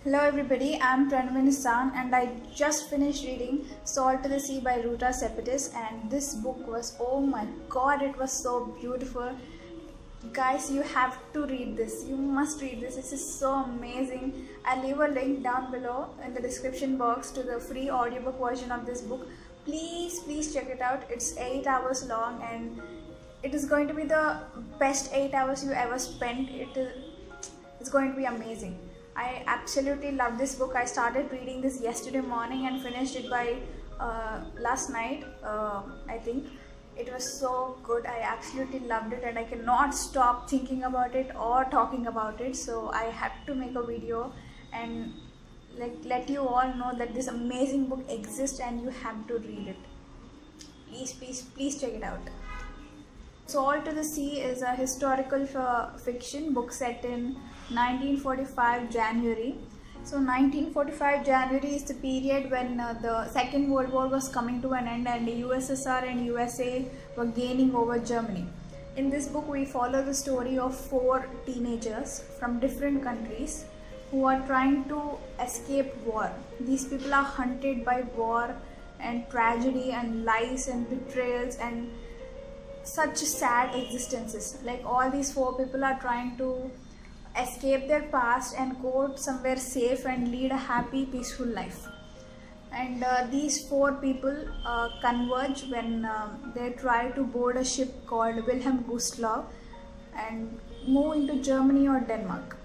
Hello everybody, I'm Pranava Nissan and I just finished reading Salt to the Sea by Ruta Sepetys, and this book was, oh my god, it was so beautiful. Guys, you have to read this. You must read this. This is so amazing. I'll leave a link down below in the description box to the free audiobook version of this book. Please check it out. It's 8 hours long and it is going to be the best 8 hours you ever spent. It's going to be amazing. I absolutely love this book. I started reading this yesterday morning and finished it by last night, I think. It was so good. I absolutely loved it and I cannot stop thinking about it or talking about it. So I had to make a video and let you all know that this amazing book exists and you have to read it. Please check it out. Salt to the Sea is a historical fiction book set in 1945 January. So 1945 January is the period when the Second World War was coming to an end and the USSR and USA were gaining over Germany. In this book we follow the story of 4 teenagers from different countries who are trying to escape war. These people are hunted by war and tragedy and lies and betrayals and such sad existences. Like all these 4 people are trying to escape their past and go somewhere safe and lead a happy, peaceful life. And these 4 people converge when they try to board a ship called Wilhelm Gustloff and move into Germany or Denmark.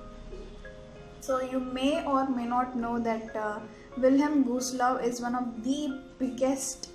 So you may or may not know that Wilhelm Gustloff is one of the biggest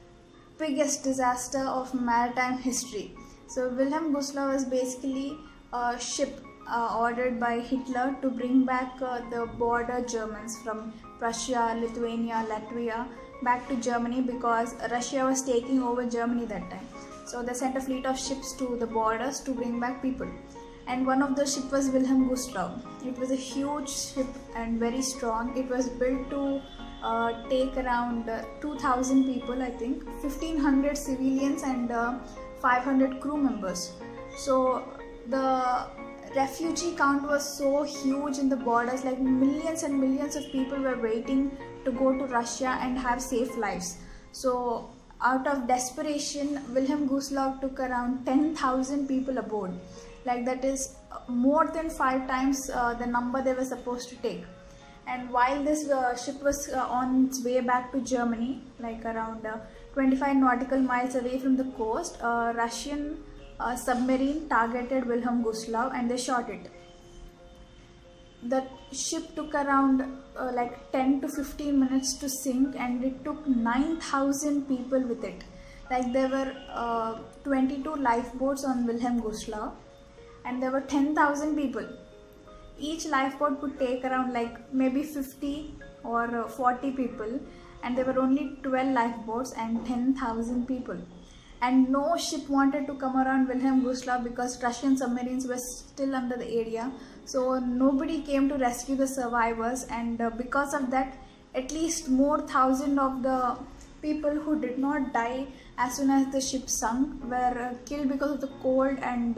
disaster of maritime history. So Wilhelm Gustloff is basically a ship ordered by Hitler to bring back the border Germans from Prussia, Lithuania, Latvia back to Germany because Russia was taking over Germany that time. So they sent a fleet of ships to the borders to bring back people. And one of those ships was Wilhelm Gustloff. It was a huge ship and very strong. It was built to take around 2,000 people, I think, 1,500 civilians and 500 crew members. So the refugee count was so huge in the borders, like millions and millions of people were waiting to go to Russia and have safe lives. So out of desperation, Wilhelm Gustloff took around 10,000 people aboard. Like that is more than 5 times the number they were supposed to take. And while this ship was on its way back to Germany, like around 25 nautical miles away from the coast, a Russian submarine targeted Wilhelm Gustloff and they shot it. The ship took around like 10 to 15 minutes to sink and it took 9,000 people with it. Like there were 22 lifeboats on Wilhelm Gustloff and there were 10,000 people. Each lifeboat could take around like maybe 50 or 40 people, and there were only 12 lifeboats and 10,000 people. And no ship wanted to come around Wilhelm Gustloff because Russian submarines were still under the area. So nobody came to rescue the survivors, and because of that, at least more 1,000 of the people who did not die as soon as the ship sunk were killed because of the cold and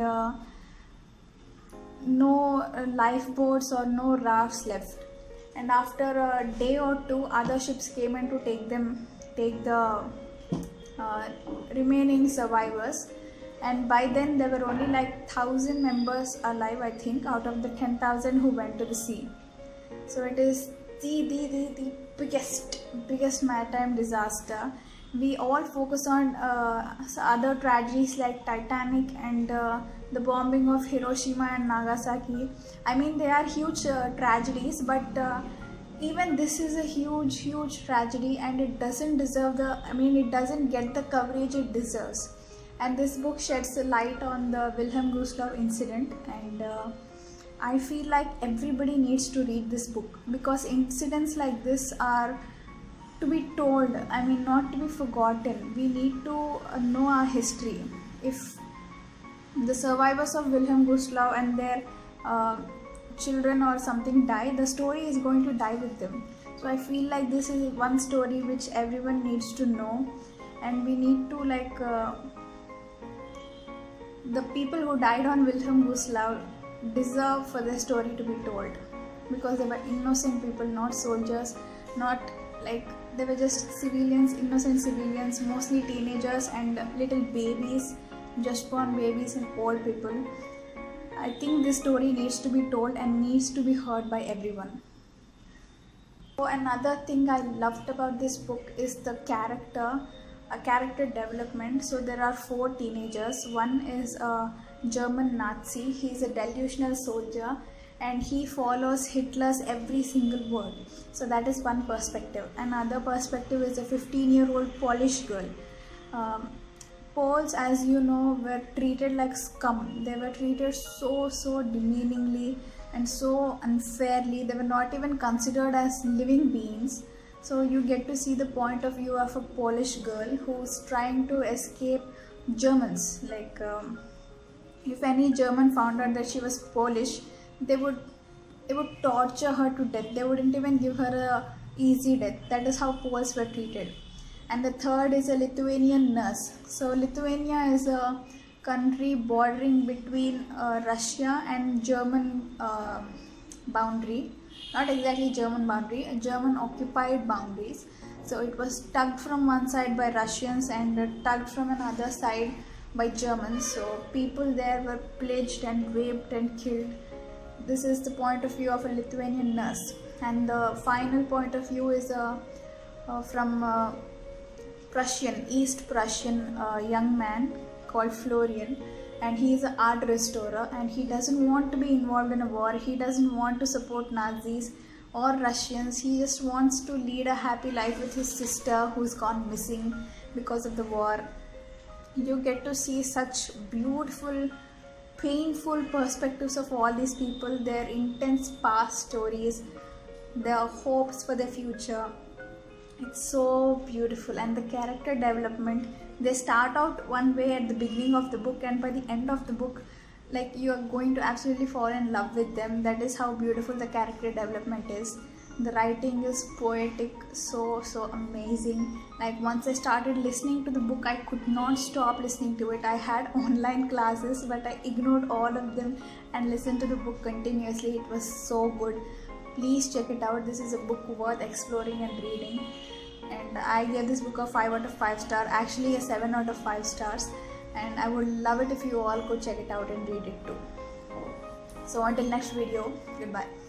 no lifeboats or no rafts left. And after a day or 2, other ships came in to take the remaining survivors, and by then there were only like 1,000 members alive, I think, out of the 10,000 who went to the sea. So it is the biggest maritime disaster. We all focus on other tragedies like Titanic and the bombing of Hiroshima and Nagasaki. I mean, they are huge tragedies, but even this is a huge tragedy, and it doesn't deserve it doesn't get the coverage it deserves. And this book sheds a light on the Wilhelm Gustloff incident, and I feel like everybody needs to read this book because incidents like this are to be told, I mean, not to be forgotten. We need to know our history. If the survivors of Wilhelm Gustloff and their children or something die, the story is going to die with them. So I feel like this is one story which everyone needs to know, and we need to the people who died on Wilhelm Gustloff deserve for their story to be told. because because they were innocent people, not soldiers, not like, they were just civilians, innocent civilians, mostly teenagers and little babies, just born babies and old people. I think this story needs to be told and needs to be heard by everyone. So another thing I loved about this book is the character development. So there are 4 teenagers. One is a German Nazi. He's a delusional soldier and he follows Hitler's every single word. So that is one perspective. Another perspective is a 15-year-old Polish girl. Poles, as you know, were treated like scum. They were treated so demeaningly and so unfairly. They were not even considered as living beings. So you get to see the point of view of a Polish girl who's trying to escape Germans. Like if any German found out that she was Polish, they would torture her to death. They wouldn't even give her a easy death. That is how Poles were treated. And the third is a Lithuanian nurse. So Lithuania is a country bordering between Russia and German boundary. Not exactly German boundary, German occupied boundaries. So it was tugged from one side by Russians and tugged from another side by Germans. So people there were pillaged and raped and killed. This is the point of view of a Lithuanian nurse. And the final point of view is from Prussian, East Prussian young man called Florian, and he is an art restorer and he doesn't want to be involved in a war. He doesn't want to support Nazis or Russians. He just wants to lead a happy life with his sister who's gone missing because of the war. You get to see such beautiful, painful perspectives of all these people, their intense past stories, their hopes for the future. It's so beautiful. And the character development, they start out one way at the beginning of the book, and by the end of the book, like, you are going to absolutely fall in love with them. That is how beautiful the character development is. The writing is poetic, so amazing. Like, once I started listening to the book, I could not stop listening to it. I had online classes, but I ignored all of them and listened to the book continuously. It was so good. Please check it out. This is a book worth exploring and reading. And I gave this book a 5 out of 5 stars, actually a 7 out of 5 stars. And I would love it if you all could check it out and read it too. So until next video, goodbye.